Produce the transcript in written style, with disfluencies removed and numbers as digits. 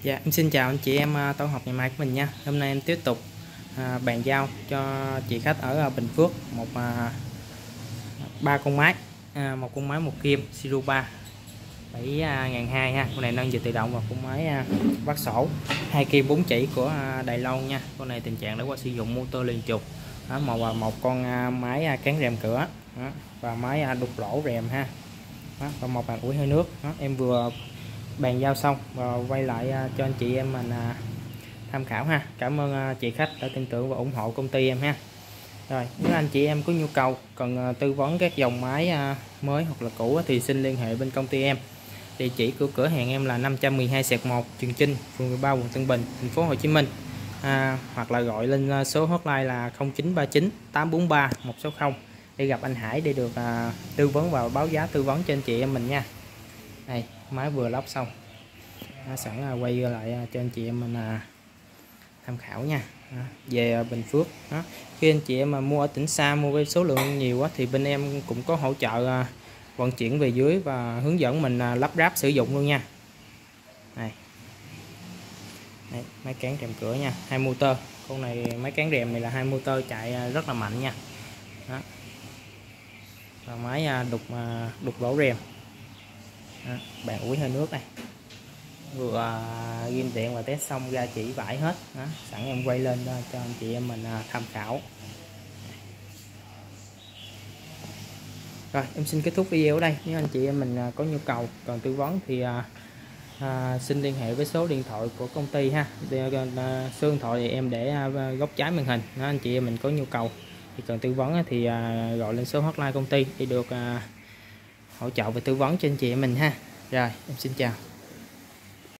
Dạ, em xin chào anh chị em tổ hợp ngày mai của mình nha. Hôm nay em tiếp tục bàn giao cho chị khách ở Bình Phước ba con máy, một con máy một kim Siro 3 7.200 ha. Con này nâng giờ tự động và con máy vắt sổ 2 kim 4 chỉ của Đài Loan nha. Con này tình trạng đã qua sử dụng motor liên trục. Một con máy cán rèm cửa đó, và máy đục lỗ rèm ha. Đó, và một bàn ủi hơi nước. Đó, em vừa bàn giao xong và quay lại cho anh chị em mình tham khảo ha. Cảm ơn chị khách đã tin tưởng và ủng hộ công ty em ha. Rồi nếu anh chị em có nhu cầu cần tư vấn các dòng máy mới hoặc là cũ thì xin liên hệ bên công ty em. Địa chỉ của cửa hàng em là 512/1 Trường Chinh, phường 13, quận Tân Bình, thành phố Hồ Chí Minh. Hoặc là gọi lên số hotline là 0939 843 160 để gặp anh Hải để được tư vấn và báo giá tư vấn cho anh chị em mình nha. Đây, máy vừa lắp xong, sẵn quay lại cho anh chị em mình tham khảo nha. Về Bình Phước đó, khi anh chị em mà mua ở tỉnh xa, mua với số lượng nhiều quá thì bên em cũng có hỗ trợ vận chuyển về dưới và hướng dẫn mình lắp ráp sử dụng luôn nha. Này, đây, máy cán rèm cửa nha, 2 motor. Con này máy cán rèm này là 2 motor chạy rất là mạnh nha. Đó. Và máy đục lỗ rèm. Đó, bàn ủi hơi nước này vừa ghim điện và test xong ra chỉ vải hết. Đó, sẵn em quay lên cho anh chị em mình tham khảo. Rồi em xin kết thúc video ở đây. Nếu anh chị em mình có nhu cầu cần tư vấn thì xin liên hệ với số điện thoại của công ty ha. Số điện thoại thì em để góc trái màn hình. Nếu anh chị em mình có nhu cầu thì cần tư vấn thì gọi lên số hotline công ty để được hỗ trợ và tư vấn cho anh chị em mình ha. Rồi em xin chào.